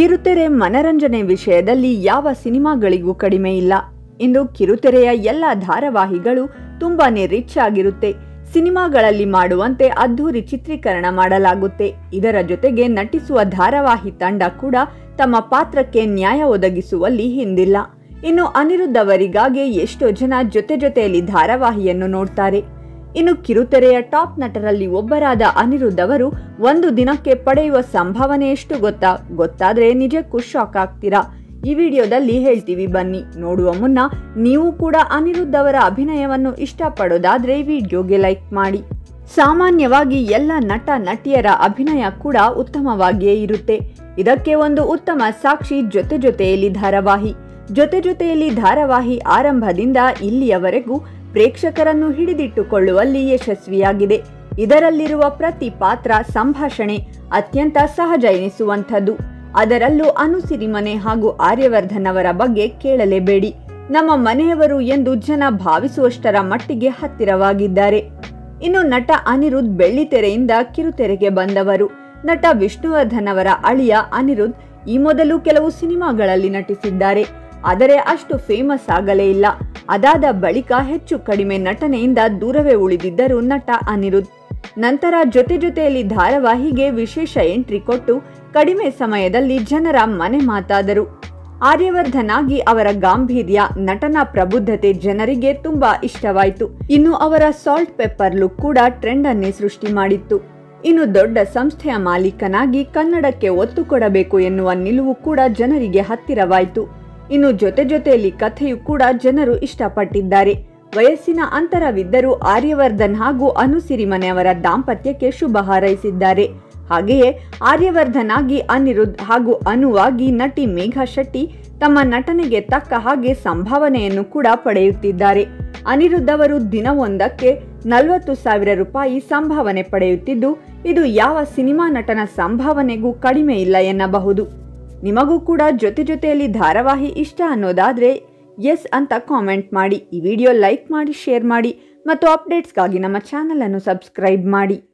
ಕಿರುತೆರೆ ಮನರಂಜನೆ ವಿಷಯದಲ್ಲಿ ಯಾವ ಸಿನಿಮಾಗಳಿಗೂ ಕಡಿಮೆ ಇಲ್ಲ. ಇಂದು ಕಿರುತೆರೆಯ ಎಲ್ಲ ಧಾರಾವಾಹಿಗಳು ತುಂಬಾನೇ ರಿಚ್ ಆಗಿರುತ್ತೆ. ಸಿನಿಮಾಗಳಲ್ಲಿ ಮಾಡುವಂತೆ ಅದ್ಧೂರಿ ಚಿತ್ರೀಕರಣ ಮಾಡಲಾಗುತ್ತೆ. ಇದರ ಜೊತೆಗೆ ನಟಿಸುವ ಧಾರಾವಾಹಿ ತಂಡ ಕೂಡ ತಮ್ಮ ಪಾತ್ರಕ್ಕೆ ನ್ಯಾಯ ಒದಗಿಸುವಲ್ಲಿ ಹಿಂದಿಲ್ಲ. ಇನ್ನು ಅನಿರುದ್ಧ್ ಅವರಿಗಾಗಿ ಎಷ್ಟೋ ಜನ ಜೊತೆಯಲ್ಲಿ ಧಾರಾವಾಹಿಯನ್ನು ನೋಡ್ತಾರೆ. ಇನ್ನು ಕಿರುತೆರೆಯ ಟಾಪ್ ನಟರಲ್ಲಿ ಒಬ್ಬರಾದ ಅನಿರುದ್ಧ್ ಅವರು ಒಂದು ದಿನಕ್ಕೆ ಪಡೆಯುವ ಸಂಭಾವನೆ ಎಷ್ಟು ಗೊತ್ತಾದ್ರೆ ನಿಜಕ್ಕೂ ಶಾಕ್ ಆಗ್ತೀರಾ. ಈ ವಿಡಿಯೋದಲ್ಲಿ ಹೇಳ್ತೀವಿ, ಬನ್ನಿ ನೋಡುವ ಮುನ್ನ ನೀವು ಕೂಡ ಅನಿರುದ್ಧ್ ಅವರ ಅಭಿನಯವನ್ನು ಇಷ್ಟಪಡೋದಾದ್ರೆ ವಿಡಿಯೋಗೆ ಲೈಕ್ ಮಾಡಿ. ಸಾಮಾನ್ಯವಾಗಿ ಎಲ್ಲ ನಟ ನಟಿಯರ ಅಭಿನಯ ಕೂಡ ಉತ್ತಮವಾಗಿಯೇ ಇರುತ್ತೆ. ಇದಕ್ಕೆ ಒಂದು ಉತ್ತಮ ಸಾಕ್ಷಿ ಜೊತೆಯಲ್ಲಿ ಧಾರಾವಾಹಿ. ಜೊತೆಯಲ್ಲಿ ಧಾರಾವಾಹಿ ಆರಂಭದಿಂದ ಇಲ್ಲಿಯವರೆಗೂ ಪ್ರೇಕ್ಷಕರನ್ನು ಹಿಡಿದಿಟ್ಟುಕೊಳ್ಳುವಲ್ಲಿ ಯಶಸ್ವಿಯಾಗಿದೆ. ಇದರಲ್ಲಿರುವ ಪ್ರತಿ ಪಾತ್ರ, ಸಂಭಾಷಣೆ ಅತ್ಯಂತ ಸಹಜ ಎನಿಸುವಂಥದ್ದು. ಅದರಲ್ಲೂ ಅನುಸಿರಿಮನೆ ಹಾಗೂ ಆರ್ಯವರ್ಧನ್ ಅವರ ಬಗ್ಗೆ ಕೇಳಲೇಬೇಡಿ. ನಮ್ಮ ಮನೆಯವರು ಎಂದು ಜನ ಭಾವಿಸುವಷ್ಟರ ಮಟ್ಟಿಗೆ ಹತ್ತಿರವಾಗಿದ್ದಾರೆ. ಇನ್ನು ನಟ ಅನಿರುದ್ಧ್ ಬೆಳ್ಳಿತೆರೆಯಿಂದ ಕಿರುತೆರೆಗೆ ಬಂದವರು. ನಟ ವಿಷ್ಣುವರ್ಧನ್ ಅವರ ಅಳಿಯ ಅನಿರುದ್ಧ್ ಈ ಮೊದಲು ಕೆಲವು ಸಿನಿಮಾಗಳಲ್ಲಿ ನಟಿಸಿದ್ದಾರೆ. ಆದರೆ ಅಷ್ಟು ಫೇಮಸ್ ಆಗಲೇ ಇಲ್ಲ. ಅದಾದ ಬಳಿಕ ಹೆಚ್ಚು ಕಡಿಮೆ ನಟನೆಯಿಂದ ದೂರವೇ ಉಳಿದಿದ್ದರು ನಟ ಅನಿರುದ್ಧ್. ನಂತರ ಜೊತೆಯಲ್ಲಿ ಧಾರಾವಾಹಿಗೆ ವಿಶೇಷ ಎಂಟ್ರಿ ಕೊಟ್ಟು ಕಡಿಮೆ ಸಮಯದಲ್ಲಿ ಜನರ ಮನೆ ಮಾತಾದರು. ಆರ್ಯವರ್ಧನ್ ಆಗಿ ಅವರ ಗಾಂಭೀರ್ಯ, ನಟನ ಪ್ರಬುದ್ಧತೆ ಜನರಿಗೆ ತುಂಬಾ ಇಷ್ಟವಾಯಿತು. ಇನ್ನು ಅವರ ಸಾಲ್ಟ್ ಪೆಪ್ಪರ್ ಲುಕ್ ಕೂಡ ಟ್ರೆಂಡ್ ಅನ್ನೇ ಸೃಷ್ಟಿ ಮಾಡಿತ್ತು. ಇನ್ನು ದೊಡ್ಡ ಸಂಸ್ಥೆಯ ಮಾಲೀಕನಾಗಿ ಕನ್ನಡಕ್ಕೆ ಒತ್ತು ಕೊಡಬೇಕು ಎನ್ನುವ ನಿಲುವು ಕೂಡ ಜನರಿಗೆ ಹತ್ತಿರವಾಯಿತು. ಇನ್ನು ಜೊತೆಯಲ್ಲಿ ಕಥೆಯು ಕೂಡ ಜನರು ಇಷ್ಟಪಟ್ಟಿದ್ದಾರೆ. ವಯಸ್ಸಿನ ಅಂತರವಿದ್ದರೂ ಆರ್ಯವರ್ಧನ್ ಹಾಗೂ ಅನುಸಿರಿಮನೆ ಅವರ ದಾಂಪತ್ಯಕ್ಕೆ ಶುಭ ಹಾರೈಸಿದ್ದಾರೆ. ಹಾಗೆಯೇ ಆರ್ಯವರ್ಧನ್ ಆಗಿ ಅನಿರುದ್ಧ್ ಹಾಗೂ ಅನುವಾಗಿ ನಟಿ ಮೇಘಾ ಶೆಟ್ಟಿ ತಮ್ಮ ನಟನೆಗೆ ತಕ್ಕ ಹಾಗೆ ಸಂಭಾವನೆಯನ್ನು ಕೂಡ ಪಡೆಯುತ್ತಿದ್ದಾರೆ. ಅನಿರುದ್ಧ್ ಅವರು ದಿನವೊಂದಕ್ಕೆ 40,000 ರೂಪಾಯಿ ಸಂಭಾವನೆ ಪಡೆಯುತ್ತಿದ್ದು, ಇದು ಯಾವ ಸಿನಿಮಾ ನಟನ ಸಂಭಾವನೆಗೂ ಕಡಿಮೆ ಇಲ್ಲ ಎನ್ನಬಹುದು. ನಿಮಗೂ ಕೂಡ ಜೊತೆಯಲ್ಲಿ ಧಾರಾವಾಹಿ ಇಷ್ಟ ಅನ್ನೋದಾದ್ರೆ ಎಸ್ ಅಂತ ಕಾಮೆಂಟ್ ಮಾಡಿ. ಈ ವಿಡಿಯೋ ಲೈಕ್ ಮಾಡಿ, ಶೇರ್ ಮಾಡಿ ಮತ್ತು ಅಪ್ಡೇಟ್ಸ್ಗಾಗಿ ನಮ್ಮ ಚಾನಲ್ ಅನ್ನು ಸಬ್ಸ್ಕ್ರೈಬ್ ಮಾಡಿ.